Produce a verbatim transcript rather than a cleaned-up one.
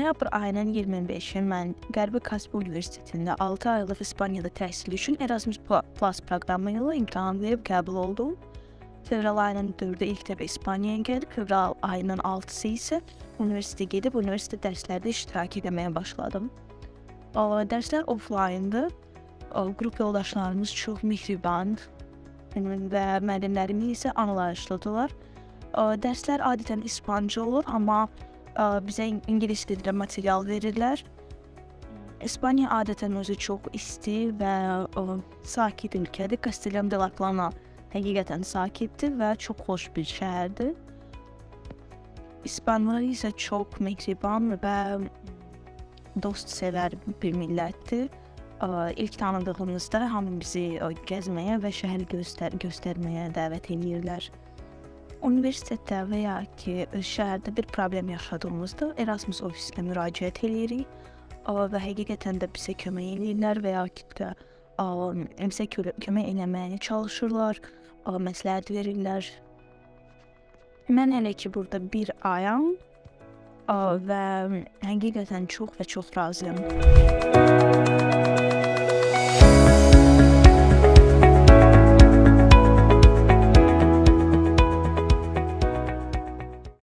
Noyabr ayının iyirmi beşi mən Qərbi Kaspi Universitetində altı aylıq İspaniyada təhsil üçün Erasmus Plus proqramı ilə imtahan verib qəbul oldum. Fevral ayının dördü ilk dəfə İspaniyaya gəlib, fevral ayının altısı isə universitetə gedib, universitet dərslərdə iştirak etməyə başladım. Dərslər offline-dır. Qrup yoldaşlarımız çox mehriban və müəllimlərimiz isə anlayışlıdırlar. Dərslər adətən İspanca olur, amma bizə ingilis dilində material verirlər. İspaniya adətən özü çox isti və sakit ölkədir. Castellón de la Plana həqiqətən sakitdir və çox xoş bir şəhərdir. İspanlar isə çox mehriban və dostsevər bir millətdir. İlk tanıdığımızda hamı bizi gəzməyə və şəhəri göstər göstərməyə dəvət edirlər. Universitetdə və ya ki, öz şəhərdə bir problem yaşadığımızda Erasmus ofisinə müraciət edirik və həqiqətən də bizə kömək edirlər və ya ki, bizə kömək eləməyə çalışırlar, məsləhət verirlər. Mən hələ ki, burada bir ayam və həqiqətən çox və çox razıyam.